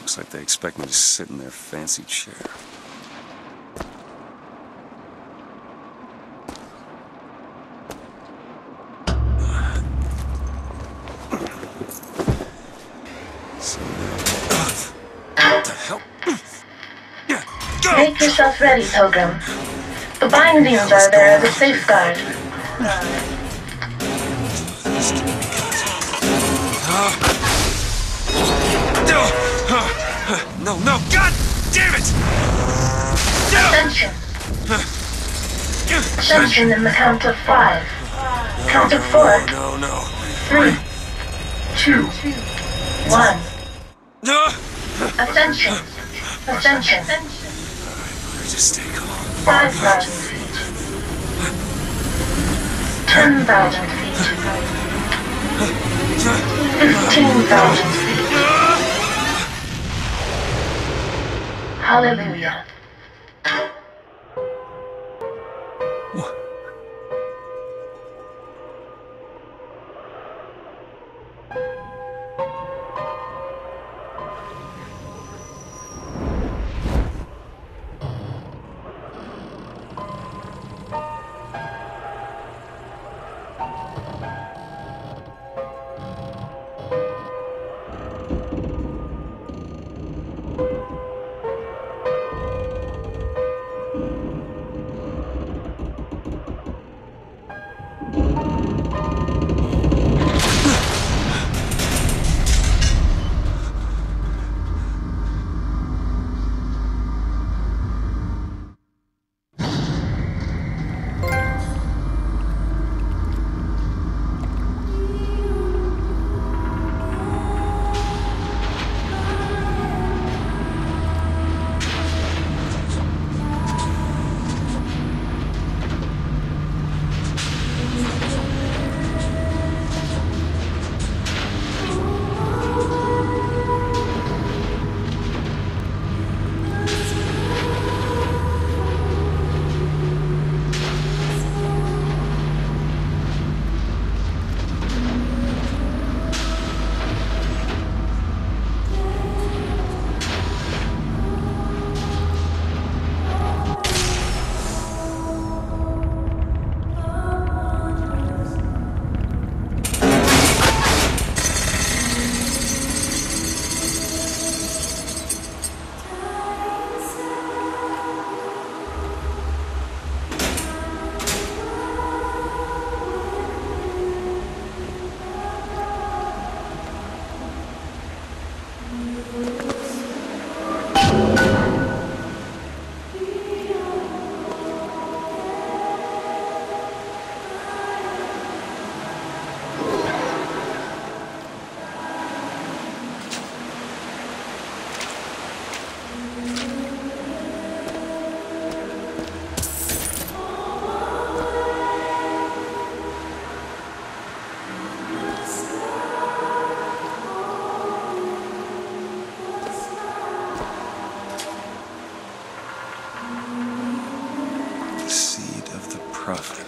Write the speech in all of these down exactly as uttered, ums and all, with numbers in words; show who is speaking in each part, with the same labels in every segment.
Speaker 1: Looks like they expect me to sit in their fancy chair. So, what the hell?
Speaker 2: Make yourself ready, Pilgrim. The bindings are there as a safeguard.
Speaker 1: No, no, God damn it!
Speaker 2: Ascension. Ascension in the count of five. Count of four.
Speaker 1: No, no.
Speaker 2: Three. Two. One.
Speaker 1: No!
Speaker 2: Ascension. Ascension.
Speaker 1: Just stay calm.
Speaker 2: Five thousand feet. Ten thousand feet. Fifteen thousand feet. Hallelujah.
Speaker 1: Prophet.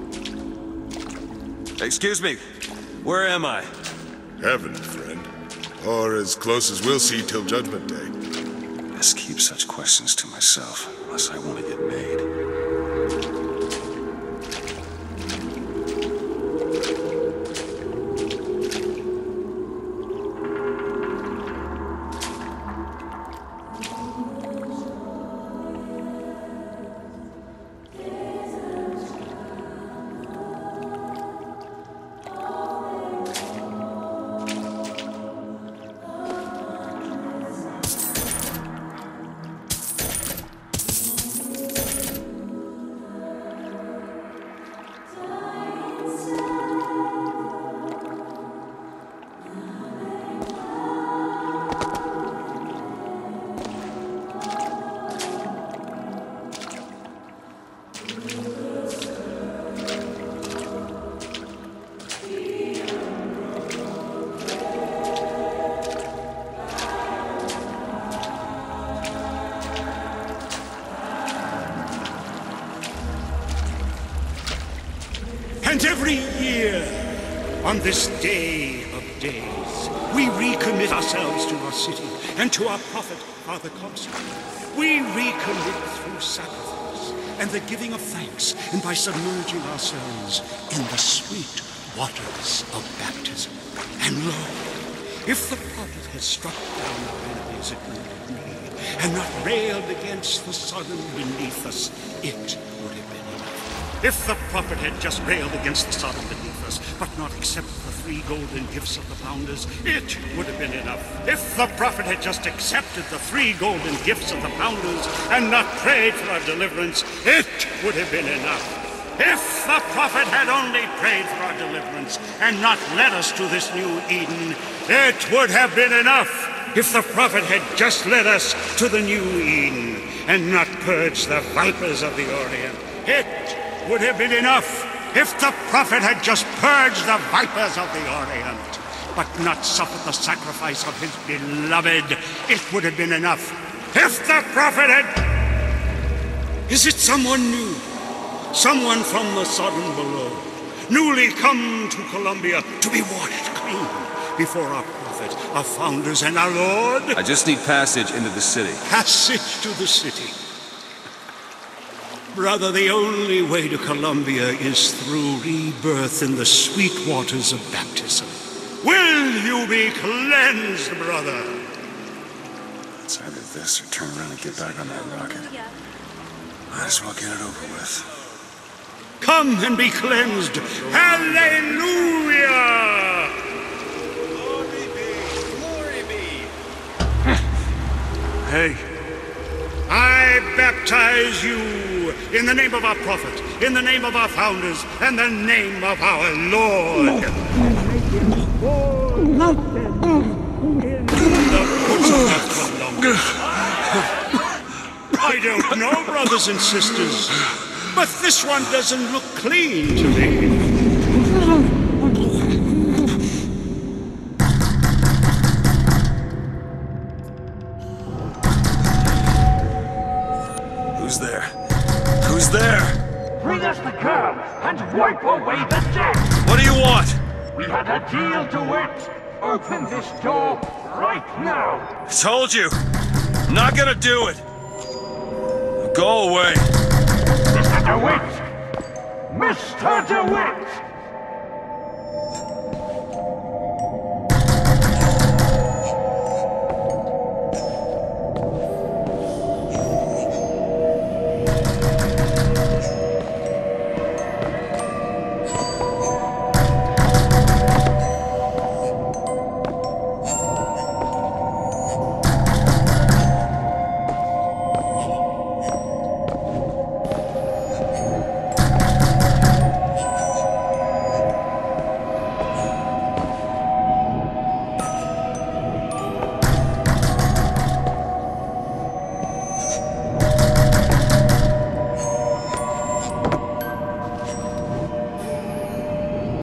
Speaker 1: Excuse me, where am I?
Speaker 3: Heaven, friend. Or as close as we'll see till Judgment Day.
Speaker 1: Best keep such questions to myself, unless I want to get made.
Speaker 4: And every year, on this day of days, we recommit ourselves to our city and to our prophet, Father Consul. We recommit through sacrifice and the giving of thanks, and by submerging ourselves in the sweet waters of baptism. And lo, if the prophet had struck down our enemies at wounded knee, and not railed against the Sodom beneath us, it would have been enough. If the prophet had just railed against the Sodom beneath us, but not accepted the three golden gifts of the founders, it would have been enough. If the prophet had just accepted the three golden gifts of the founders and not prayed for our deliverance, it would have been enough. If the prophet had only prayed for our deliverance and not led us to this new Eden, it would have been enough. If the prophet had just led us to the new Eden and not purged the vipers of the Orient, it would have been enough. If the prophet had just purged the vipers of the Orient, but not suffered the sacrifice of his beloved, it would have been enough. If the prophet had... Is it someone new? Someone from the Sodom below, newly come to Columbia to be washed clean before our prophet, our founders, and our Lord?
Speaker 1: I just need passage into the city.
Speaker 4: Passage to the city. Brother, the only way to Columbia is through rebirth in the sweet waters of baptism. Will you be cleansed, brother?
Speaker 1: It's either this or turn around and get back on that rocket. Might as well get it over with.
Speaker 4: Come and be cleansed. Hallelujah!
Speaker 5: Glory be, glory be.
Speaker 1: Hey.
Speaker 4: I baptize you in the name of our prophet, in the name of our founders, and the name of our Lord. In the bosom of Columbia. I don't know, brothers and sisters, but this one doesn't look clean to me.
Speaker 1: Who's there? Who's there?
Speaker 6: Bring us the curb and wipe away the debt!
Speaker 1: What do you want?
Speaker 6: We had a deal to it! Open this door right now!
Speaker 1: I told you. I'm not gonna do it. Go away.
Speaker 6: Mister DeWitt! Mister DeWitt!